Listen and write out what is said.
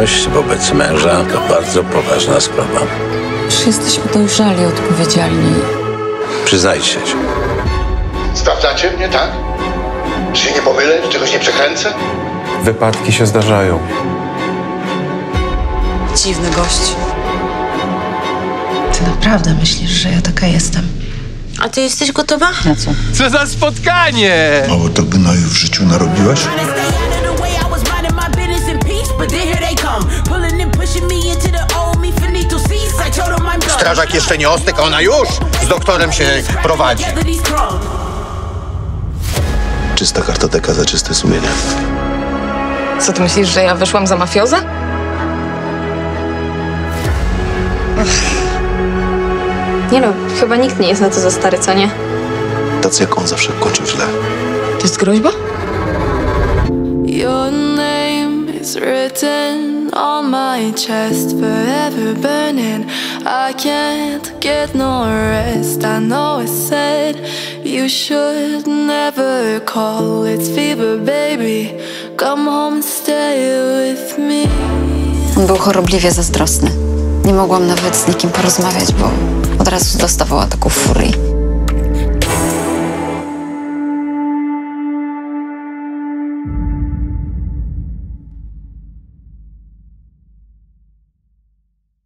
Nielojalność wobec męża to bardzo poważna sprawa. Już jesteśmy dojrzali, odpowiedzialni. Przyznajcie się. Sprawdzacie mnie, tak? Czy się nie pomylę, czy czegoś nie przekręcę? Wypadki się zdarzają. Dziwny gość. Ty naprawdę myślisz, że ja taka jestem? A ty jesteś gotowa? Na co? Co za spotkanie! Mało to gnojów w życiu narobiłaś? Strażak jeszcze nie ostygł, a ona już z doktorem się prowadzi. Czysta kartoteka za czyste sumienie. Co ty myślisz, że ja wyszłam za mafioza? Nie no, chyba nikt nie jest na to za stary, co nie? Tacy jak on zawsze kończą źle. To jest groźba? Your name is written on my chest, forever burning. I can't get no rest. I know I said you should never call. It's fever, baby. Come home and stay with me. On był chorobliwie zazdrosny. Nie mogłam nawet z nikim porozmawiać, bo od razu dostawał ataku furii.